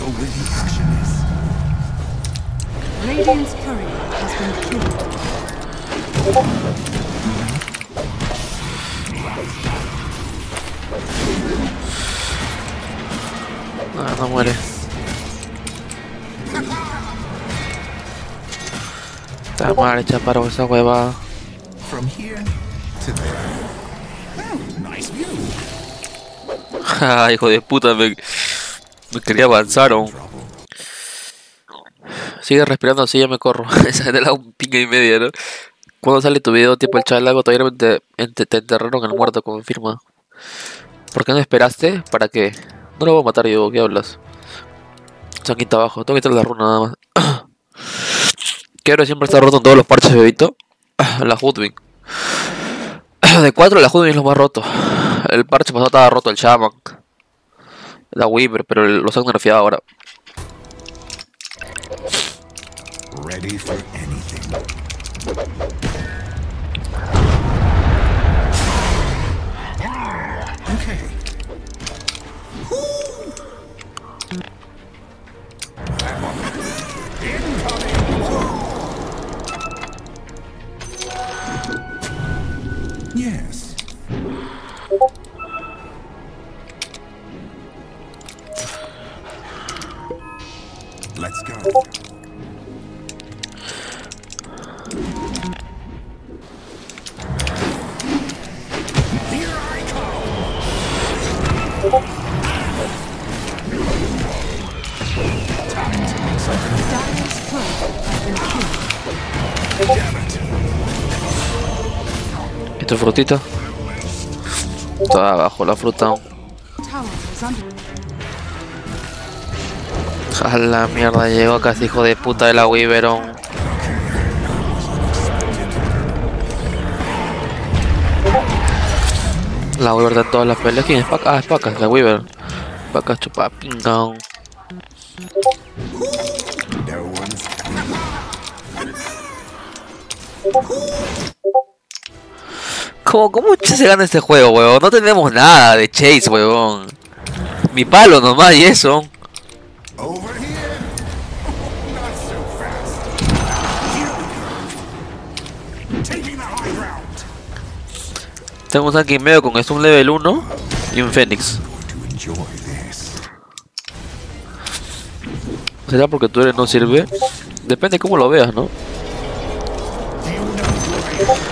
go where the action is. Radiant's courier has been killed. Ah, no muere. Está mal hecha para esa hueva. From here to there. Oh, nice view. Ja, hijo de puta, me quería avanzar aún. Sigue respirando así, ya me corro. Esa es de la un pinga y media, ¿no? ¿Cuándo sale tu video tipo el chalago? Todavía te enterraron el muerto, confirma. ¿Por qué no esperaste? ¿Para qué? No lo voy a matar yo, ¿qué hablas? Sanguita abajo, tengo que quitar la runa nada más. Quiero siempre está roto en todos los parches, bebito. La Hoodwink. De 4 la Hoodwink es lo más roto. El parche pasado estaba roto, el Shaman. La Weaver, pero los han nerfeado ahora. Ready for anything. Okay. Yes. Let's go. Here I come. Time to make something. Dire's turret has been killed. Damn it. ¿Y tu frutita? Está abajo la fruta aún. Tower is under. A la mierda, llegó casi hijo de puta de la Weaver aún. La Weaver está en todas las peleas. ¿Quién es Paca? Ah, es Paca, es la Weaver. Paca chupa pinga aún. No one's ¿Cómo se gana este juego, weón? No tenemos nada de chase, weón. Mi palo nomás y eso. over here. Not so fast. Here we go. Taking the high ground. Tengo un tanque y medio con esto, un level 1 y un Fénix. Going to enjoy this. ¿Será porque tú eres no sirve? Depende cómo lo veas, ¿no? Do you know who I am?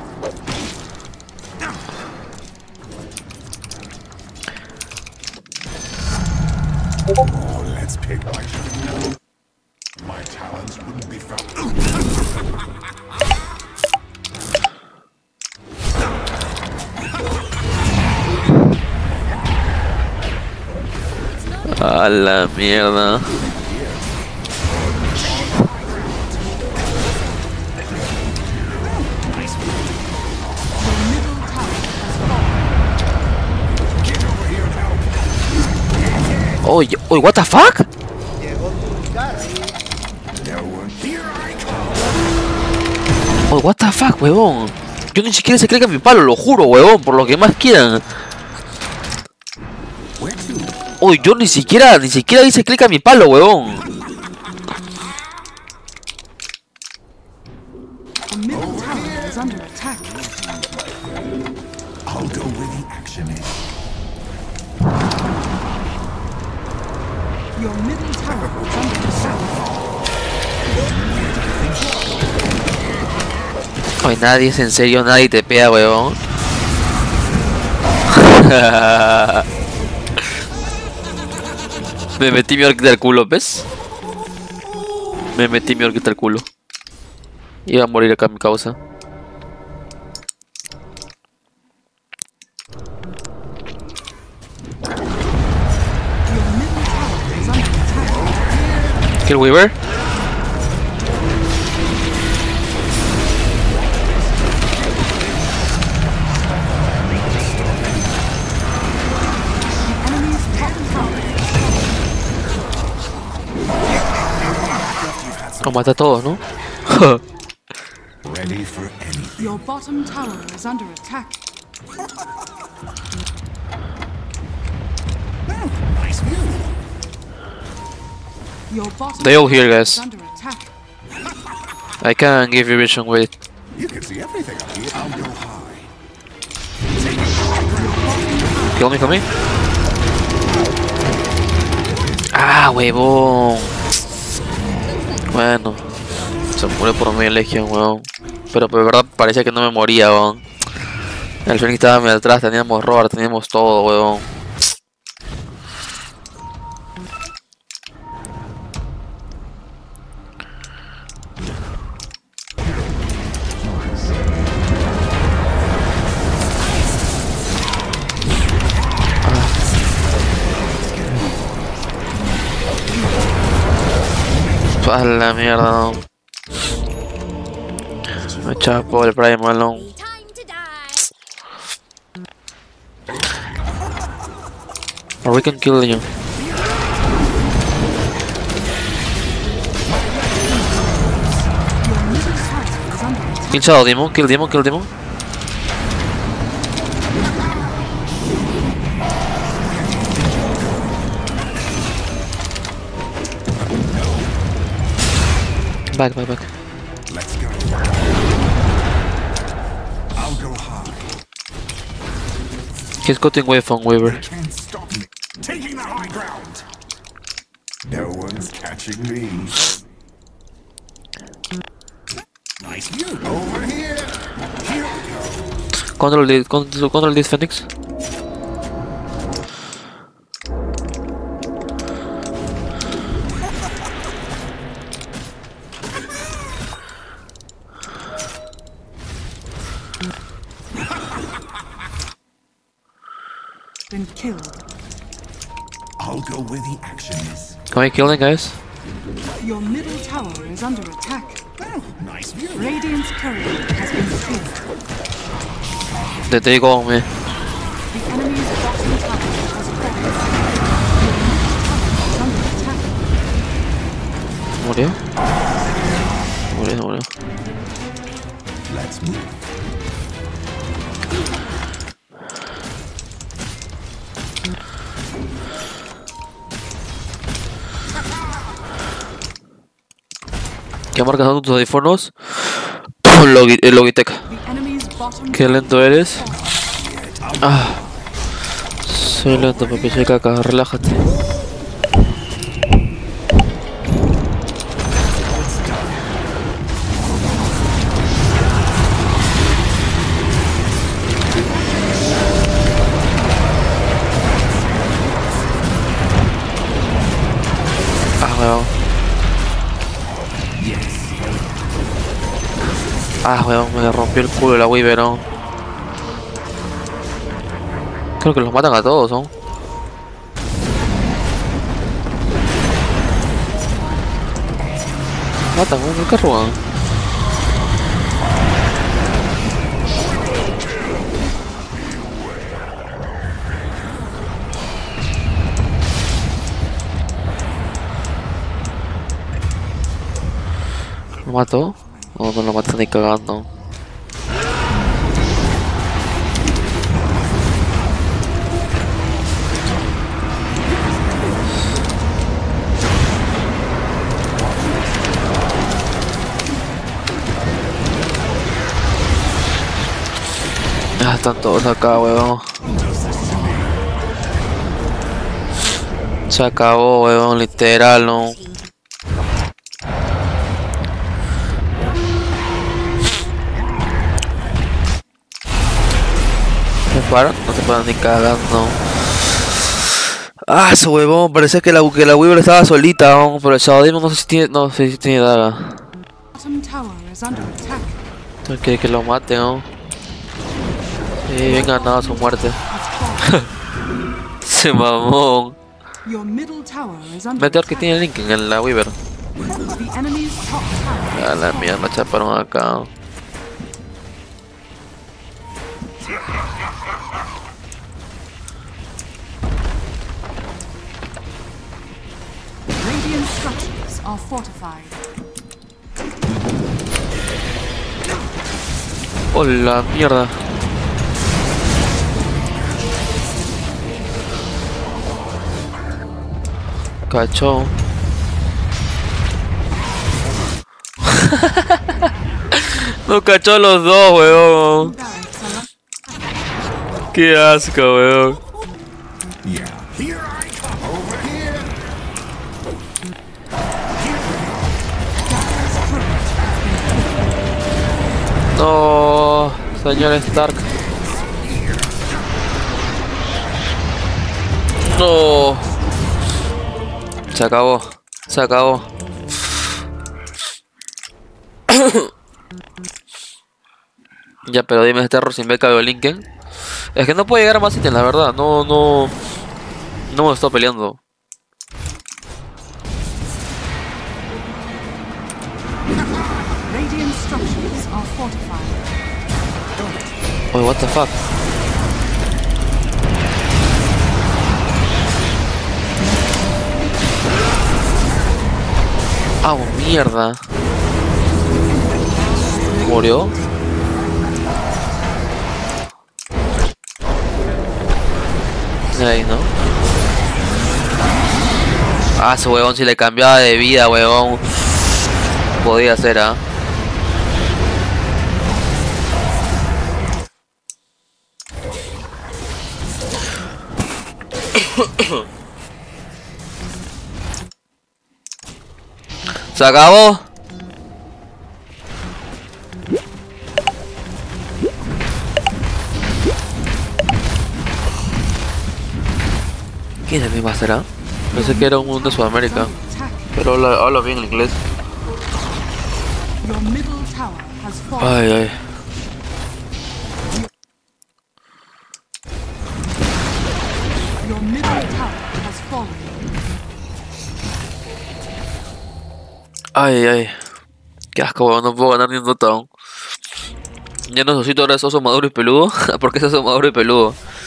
Oh, let's pick my my talents wouldn't be found. A la mierda. Oye, what the fuck? Oye, what the fuck, huevón. Yo ni siquiera se clica mi palo, lo juro, huevón, por lo que más quieran. Oye, yo ni siquiera hice clic a mi palo, huevón. The middle tower is under attack. I'll go where the action is. Your middle tower is under attack. Oye, nadie es en serio, nadie te pega, huevón. Me metí mi orquita al culo, ¿ves? Me metí mi orquita al culo. Iba a morir acá mi causa. Your middle tower is under attack. Kill Weaver. Enemy's top tower. Lo mata a todos, ¿no? Ready for anything. Your bottom tower is under attack. Oh, nice view. Your bottom They all here, tower guys. is under attack. I can give you vision, wait. You can see everything up here. I'll go high. Kill me, kill me. Ah, huevón. Bueno. Se murió por medio Legion, weón. Pero de verdad parecía que no me moría, weón. El Phoenix estaba muy atrás, teníamos roar, teníamos todo, weón. A la mierda, no. Me chapo el Primal, no. Time to die. Or we can kill you. Kill Shadow Demon, kill Demon, kill Demon. Back. Let's go. I'll go high. He's cutting away from Weaver. Can't stop me. Taking the high ground. No one's catching me. Nice view. Over here. Here we go. Control this Phoenix. Been killed. I'll go where the action is. Can we kill them, guys? Your middle tower is under attack. Oh, nice view. Radiant's courier has been killed. They go on me. The enemy's bottom tower has fallen. Your middle tower is under attack. Murió. Let's move. ¿Qué marcas son tus audífonos? El Logitech. The enemy's bottom Qué lento eres. Ah. Soy lento, papi, soy caca, relájate. Ah, weón. Ah, weón, me rompió el culo la Weaver, ¿no? Creo que los matan a todos, ¿no? Matan, weón, el carro, weón. ¿Lo mató? O no lo mata ni cagando. Ah, están todos acá, weón. Se acabó, weón, literal, no. No se puedan ni cagando. Ah, su huevón, parecía que la Weaver estaba solita, ¿no? Pero el Shadow Demon no sé si tiene daga. bottom tower is under attack. Entonces quiere que lo mate, ¿no? Sí, bien ganado su muerte. Has fallen. Se mamó. Your middle tower is under Meteor que attack. tiene Lincoln en la Weaver. The enemy's top tower A la mierda, chaparon acá. Radiant structures are fortified. Oh, la mierda. Cachó. No cachó a los dos, weón. Barracks are Qué asco, weón. Yeah. Here I come. Over here. No, señor Stark. No. Se acabó. Se acabó. Ya, pero dime, este arroz sin beca de Lincoln. Es que no puede llegar a más ítems, la verdad. No me estoy peleando. Radiant structures are fortified. Oye, what the fuck. Ah, mierda. ¿Murió? Ahí, ¿no? Ah, ese huevón si le cambiaba de vida, huevón. Podía ser, ¿ah? Se acabó. ¿Quién es mi máster? Pensé que era un de Sudamérica, Attack. pero habla bien el inglés. Your middle tower has fallen. Ay, ay. Your middle tower has fallen. Ay, ay. Qué asco, weón. No puedo ganar ni un botón. Ya no necesito ahora ese oso maduro y peludo. ¿Por qué ese oso maduro y peludo?